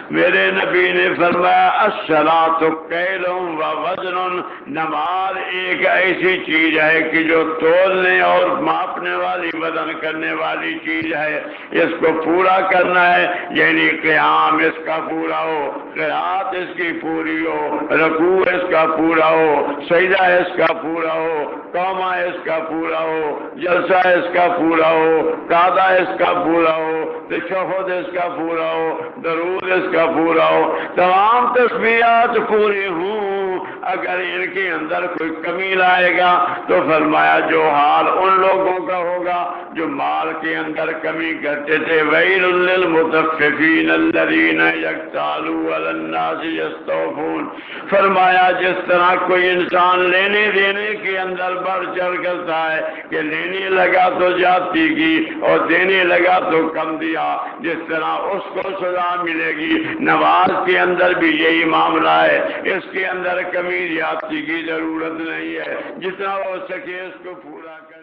میرے نبی نے فرمایا الصلاۃ کیل و وزن، نماز ایک ایسی چیز ہے کہ جو تولنے اور ماپنے والی، وزن کرنے والی چیز ہے، اس کو پورا کرنا ہے، یعنی قیام اس کا پورا ہو، قرات اس کی پوری ہو، رکوع اس کا پورا ہو، سجدہ اس کا پورا ہو، قومہ اس کا پورا ہو، جلسہ اس کا پورا ہو، قعدہ اس کا پورا ہو، تشہد اس کا پورا ہو، درود اس کا پورا ہو، تمام تسبیحات پوری ہوں۔ اگر ان کے اندر کوئی کمی لائے گا تو فرمایا جو حال ان لوگوں کا ہوگا جو مال کے اندر کمی کرتے تھے، ویل للمطففین الذین یکتالون علی الناس یستوفون، فرمایا جس طرح کوئی انسان لینے دینے کے اندر بڑھ چڑھ کرتا ہے کہ لینے لگا تو جاتی کی اور دینے لگا تو کم دیا، جس طرح اس کو سزا ملے گی۔ نماز کے اندر بھی یہی معاملہ ہے، اس کے اندر کمی زیادتی کی ضرورت نہیں ہے، جتنا ہو سکے اس کو پورا کر